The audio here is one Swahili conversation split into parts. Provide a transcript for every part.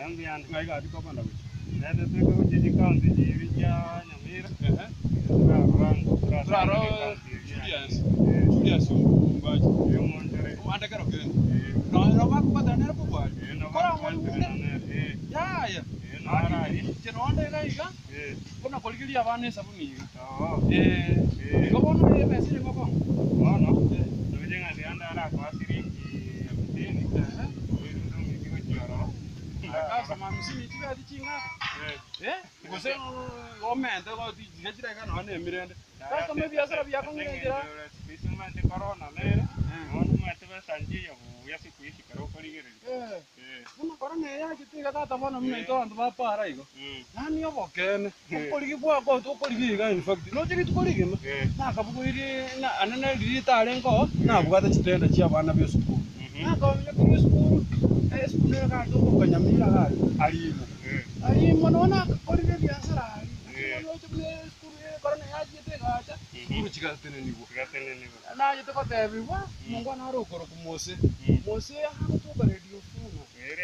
ambiana. Ngai ga diko banda wichi. Nende tuko jiji county jirija Nyamira. Traro Julius Mbaji. Yomontere. Anda karo ken. No ba ku da nera bu ba. Kora mo ya. Nara. Chironde ga iga. Kuna koligili abane sabuni. Ko bono ye mesire ngoko. No. Tujenga dianda ara kwa siringi 50. Kasa mamsini tiga dichinga. Gose gomende go digejira kana ne mirende. Kasa me biasara biako ngira. Bisuma de corona nere. Ono mate basanji ya yasi kuishi karo korigere. Kuna corona ya kitiga tata bono mna ito andu ba para igo. Nani obokene. Korigi bwa ko to korigi ga in fact. No jiri to korigi no. Na kabugo iri na anana iri tare ngo na bugata chitenda chia bana byo school. Na ko ya kiri school. School ga to ko Nyamira ga alimu nona korige biasara ali no tubne school corona ya jite ga acha school chikatene nigo na yete ko tebi wa mungu na ro koro kumose mose ya to ka radio phone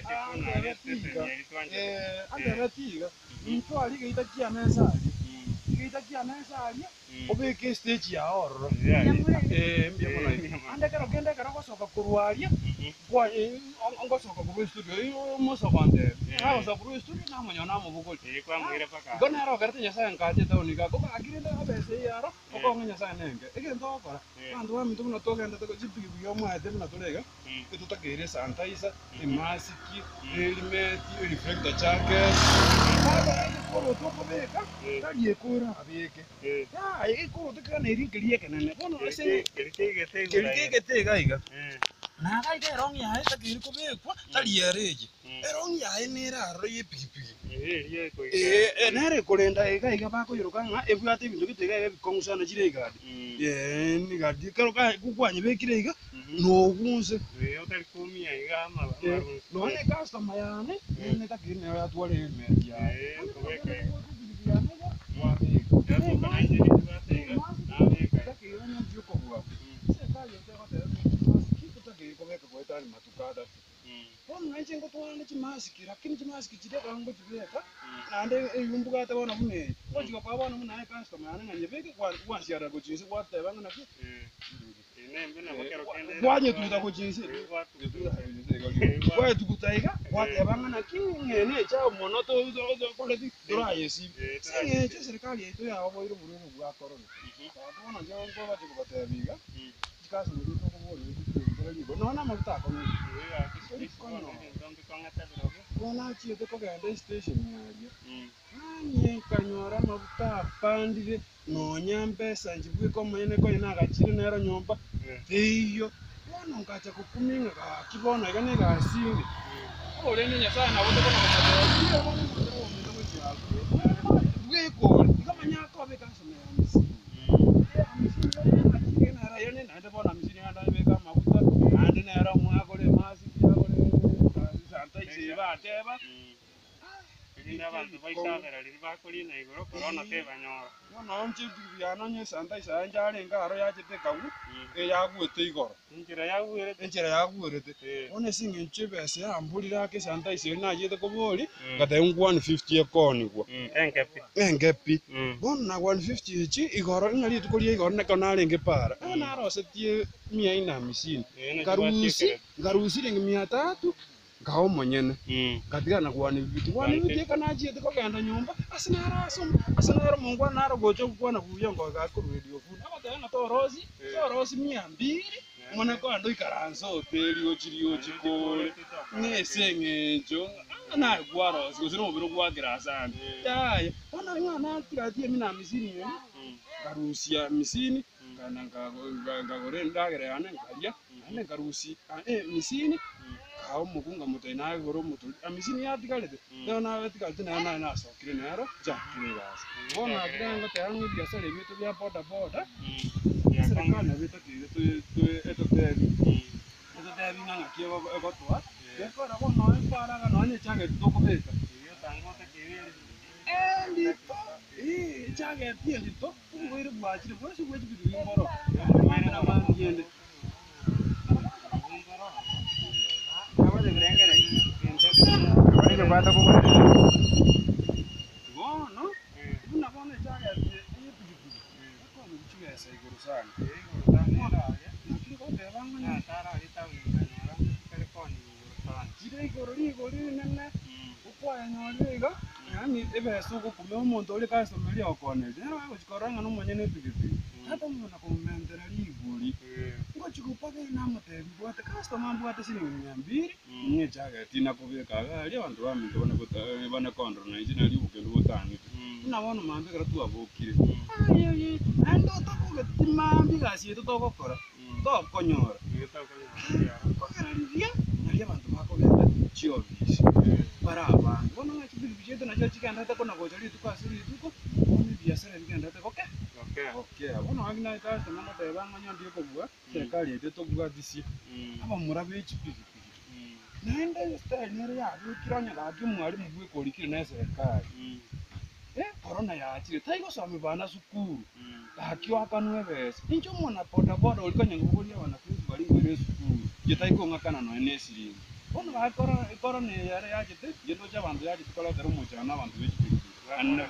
retiga mtu ali geita kia mesa ali obeke stage ya oro mbye ande karo kende karo ko soka kurwaria kwa ngosoka ku studio moso kwande hawo sa ku studio na monyo na mo bugol kwa mwire paka gona ro garte nya sa ngate to ni ga ko agirinde abese yaro ko ngenya sa nenge egento kora ando wa mtu na toga ndata ko jipi yo mwa de na tolega que tutakere sanitizer imasiki helmet reflector jacket ko to ko beka kali ekora abeke ya ko to kana irikirie kenene bono ese gerike gaiga na ga ide rong ya ita kiri ko bekwa taliyereje erong ya enera ro yepipiki nere kolenda gaiga ba ko yiruka nga ebwate ibintu bitega bikongusana jirega ni gadi karo ka kukwanye bekire iga no gunse otari kumia iga ama no ne customer yane ne takiri ne ya twale helmet ya ko beke wa matukada mwanche ngotwana chimaski lakini chimaski chideka ngo chibeka nande yumbuka tabona mune ngochika pabona muna ai customer yana nganyebeke kwa siara kuchise kwatebanga naki nembe na bakero kende kwanye tuta kuchise kwa tukutaiga kwatebanga naki ngene cha monoto koleti durayesi singe serikali yetu ya oboiro bururu bwa corona babona njongo bachikubatebiga chikazi muri to kubona nona mutako Bona chiete ko gande station yayo. Nanye kanyora mabuta pandire no nyambesa njibwe ko mwene ko ina gachire nero nyomba. Iyo bona ngacha kukuminga ka kibona gane ga singi. Ole ni nya sana bote ko na weko kama nyako be kanso me amisi. Amisi na ra yone na de bona amisi na da be kama mabuta ande na ra mu akole masi Teba. Abantu baisabera libakoli na igoro corona teba nyora. No nchi biano nye santa isa njare ngaro yachete kawu yagwete igoro. Enjira yagwerete. One singe nchibese ambulira ke santa isa na yete koboli ngata 150 ekoni kwa. Engepi. Bon na 150 ichi igoro ngali tukolie igoro ne kanale ngepara. Na rosetie 450. Garusi ringi 300. Kao monyene katika na kwani vitu kana jete ko ganda nyumba asinara mungu anaro gocho kwana kuyongo ga ku radio phone abata na to rosi 200 mona ko ando ikaranzo hoteli ochiriyo chikole ngesengejo na gwaro sino biro gwagira sana dai ona ngana tirati mina misini garusia misini kana ngagore ndagere yana ngaria ane garusi misini au mugunga mutena goro mutu amisini yatikalete na yatikalete na sokire nero jakire basi bona kidanga tangu biashara yetu ya boda serikali vitakire tu eto nganga kiyo egotwa ekora bona para ga none change tukubeka iyo tango takire ndito change ndito ngwiri bwachire bwese bwechi bidu ngoro na mangende bata ko bono buna bono chaga ye pikipiki ko ni chuya sai guru sana lakini ko te bang na tara ita ngara telefoni sana jide gori nene ukwa nyoliga yani ebe suko kume umuntu oli customer ya okone era bachikoranga no mwenye ne pikipiki hata mwana kumendera liguli ngo chikupaka ina mutebi bwate customer bwate shilingi 200 nye chaga tina kubeka ali abantu bamindona bana kondro na ijina libuke lutani nabona mambe kara tu abokire ayi ando takuga timambi gasi to gokora to konyora kokera ria nali abantu bakogenda chiobisi para abantu bona ngachibili chetu na cyo chikanda ta kona gochali tukasiri tuko ni biashara bigenda ta okay bona wagina kaza mama ta banga nyondi ko bwa serikali yetu to bwa disi aba murabe chipili naenda style nere ya kiranya gaki mwari mubwe kolikire na serikali corona yaachire taigo sami bana sukuru gaki wakanwe bese incho mona boda ulikanya nguburia wanafunzi bali ngere sukuru yetaiko ngakana no enesiri ono bakora corona yare yachite yendo cha bantu yachi kola tero mujana bantu bechi anna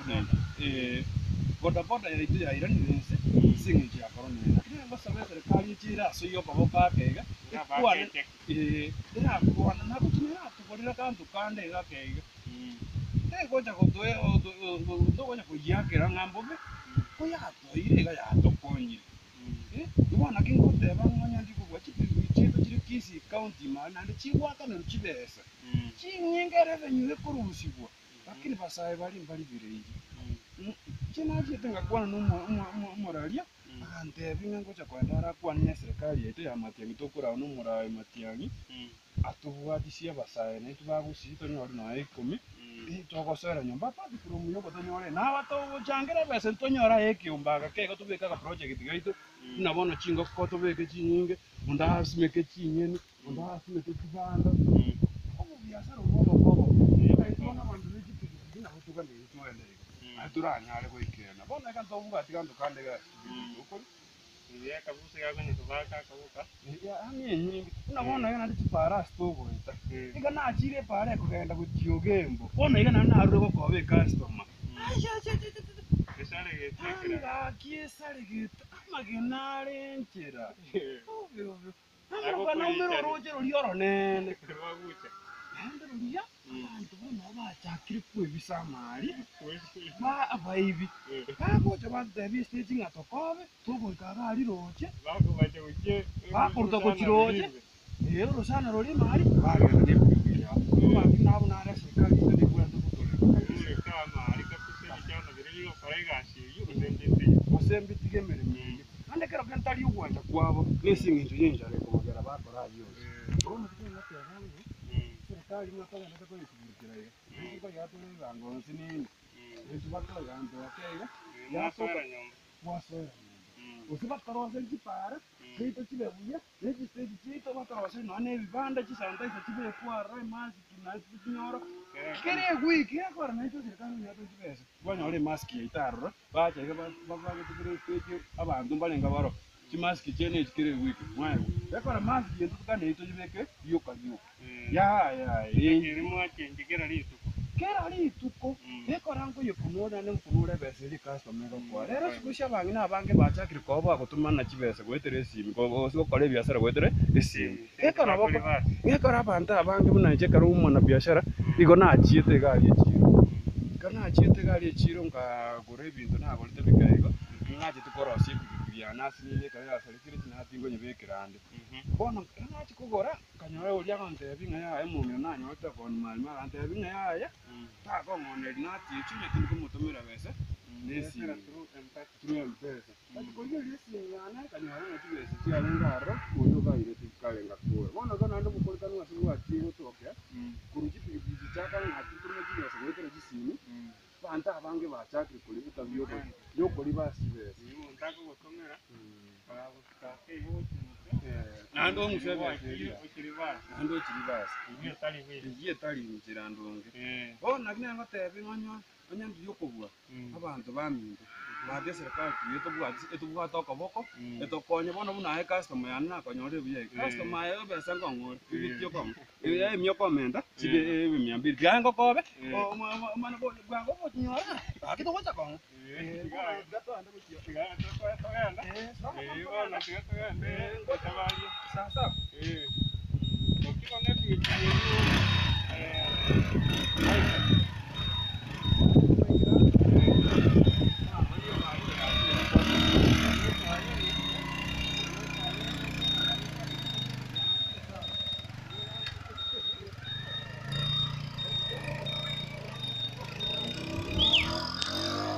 boda yaitu ya irani bense singi ya corona lakini basaba serikali chira so yo baboka kega kwa ina kwa na kutumira tukorera kantu kande gakega gocha gotoe gocha kuyakera ngambobe ko yatoire ga yatokonyire ubona kingote banganya ndiko gwachitu chiri kisi county mana ndi chiwaka no chibesa chinyengere venywe kurusibwa lakini basaye bali bireji chinaje tenga kwana no moralia akante binga gocha kwandara kwa ne serikali yetu ya matiangi tokura no morai matiangi atubwadisia basaye ne tubagusito nyori no 10 togosera nyumba pati from yoko tonyore na bato changira bese tonyora ekiumbaga kego tubeka ka project gaitu nabona chingo ko tubeke chinyinge unda asimeke chinyeni unda asimeke kibanda obo biashara bobo tona bantu biki na kutuka ni tuende aturanya ale koikena bona kan tobuga tikandu kandega ukuri ya kabusa yako ni tubaka kabuka ya nyingi unabona yana ndipara stogo ita igana achire pare kugenda kutiogembo bona igana na arure ko kobe customer esale getekera kiesale geta amagenare nchera obyo amabana umero roje rolioro nene wagucha ande rolia abantu bona bachakire kwe bisamari ba abaibi bako chabande bistage ngatokobe tugo ikagari roje bako baje uche bako ruto chiroje rero sana roli mari bagenda nebwira baki nabo nare serikali ndi kwenda kutore kama alikapise cyane biriro farigasi yurusembe tigemere mingi ande kero kantali ugwanda kwabo nesingi njinjare kumagera bakora yose urumu kinga cyane serikali mwakanga ndako yisubikira ndiko yatule bangonzi nini esubakala ganto akega yasora nyomba wasora usibakarose kipara kito kibebuye n'egistage kito bakarose none bibanda kisanda kibe kwa rai mask na kinyoro kere wiki yakora n'icyo serikali yato kibese banyore mask yitarro baje babaga kire stage abantu balenga baro kimask cyene kire wiki mwaye yakora mask yento tukane ito kibeke yoka ya irimo akenge kera lituko ekorango yekunona nenkunure bese li customer kwa rero sikusha bangi na bange bachakire ko bagutumana kibese gwetere simi ko kole biashara gwetere simi ekora bako ekora abantu abange bunanje karo umwana biashara iko na chiete gali chiro kana chiete gali chiro nga gore bintu na golite bikaigo ngaje tukorosi bibia nasi ni kaya salikire na tingo nyebekirande bona kana chikugora kanyore ulia kante binga ya emumyo na nyota kon mali mara ante binga ya ta ko ngone na ti chinye tingo mutomera bese nesi true mpesa ati ko yeli singana kanyore na tibese ti alengaro uyo ga ile tikale ngakure bona kana ndo mukolitano wasinwa tiro toke kuruji bibiji chaka na tingo tibese wetera jisini banta abange bachakire kuli bitabyoko yoko libasi bese ndako gukomera para buscar que nando musebe ukiribasa nando kiribasa iyo tari wese igiye tari inzira ndonge nakine ngotebi onyo ndiyokobwa abantu baminde baje serikali etubwa tokoboko etokonye bono buna customer yana nakonyore biye customer yo besa ngongore ibityo komo ye myo komenda sibe 200 byango kobe mana bo bwango bo nyora akito wacha kongo gato anda mutyo sasa ukikona